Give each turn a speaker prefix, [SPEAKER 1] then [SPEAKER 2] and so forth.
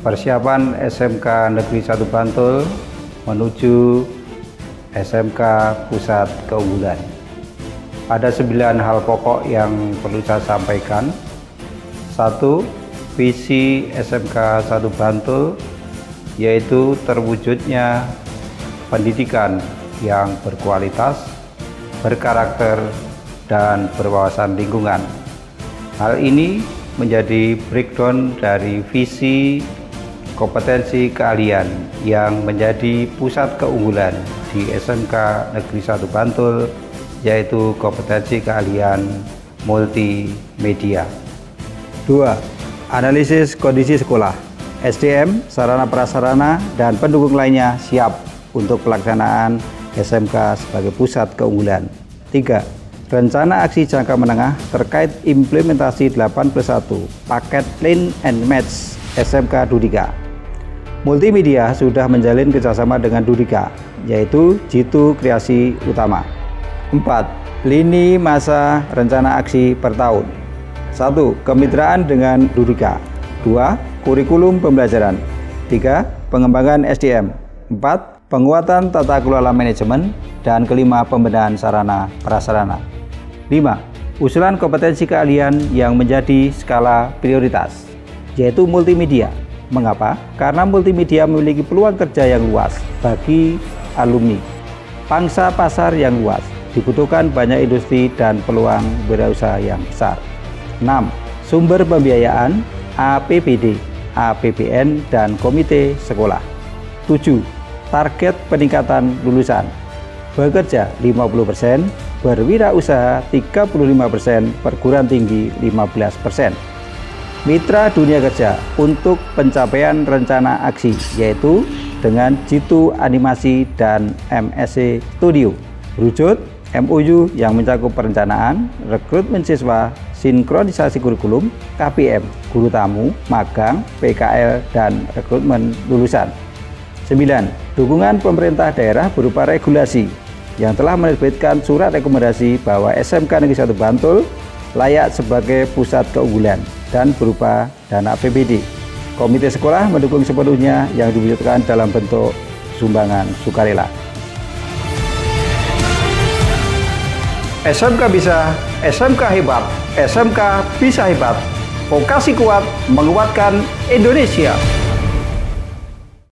[SPEAKER 1] persiapan SMK Negeri 1 Bantul menuju SMK Pusat Keunggulan. Ada 9 hal pokok yang perlu saya sampaikan. 1. Visi SMK 1 Bantul yaitu terwujudnya pendidikan yang berkualitas, berkarakter, dan berwawasan lingkungan. Hal ini menjadi breakdown dari visi kompetensi keahlian yang menjadi pusat keunggulan di SMK Negeri 1 Bantul, yaitu kompetensi keahlian multimedia. 2. Analisis kondisi sekolah. SDM, sarana prasarana, dan pendukung lainnya siap untuk pelaksanaan SMK sebagai pusat keunggulan. 3. Rencana aksi jangka menengah terkait implementasi 8+1 paket Learn and Match SMK Dudika. Multimedia sudah menjalin kerjasama dengan Dudika, yaitu Jitu Kreasi Utama. 4. Lini masa rencana aksi per tahun. 1. Kemitraan dengan Dudika. 2. Kurikulum pembelajaran. 3. Pengembangan SDM. 4. Penguatan tata kelola manajemen. Dan kelima, pembenahan sarana prasarana. 5. Usulan kompetensi keahlian yang menjadi skala prioritas, yaitu multimedia. Mengapa? Karena multimedia memiliki peluang kerja yang luas bagi alumni. Pangsa pasar yang luas, dibutuhkan banyak industri dan peluang wirausaha yang besar. 6. Sumber pembiayaan, APBD, APBN, dan komite sekolah. 7. Target peningkatan lulusan. Bekerja 50%, berwirausaha 35%, perguruan tinggi 15%. Mitra dunia kerja untuk pencapaian rencana aksi, yaitu dengan Jitu Animasi dan MSC Studio. Rujut MOU yang mencakup perencanaan, rekrutmen siswa, sinkronisasi kurikulum, KPM, guru tamu, magang, PKL, dan rekrutmen lulusan. 9. Dukungan pemerintah daerah berupa regulasi yang telah menerbitkan surat rekomendasi bahwa SMK Negeri 1 Bantul layak sebagai pusat keunggulan dan berupa dana APBD. Komite sekolah mendukung sepenuhnya yang diwujudkan dalam bentuk sumbangan sukarela. SMK bisa, SMK hebat, SMK bisa hebat. Vokasi kuat menguatkan Indonesia.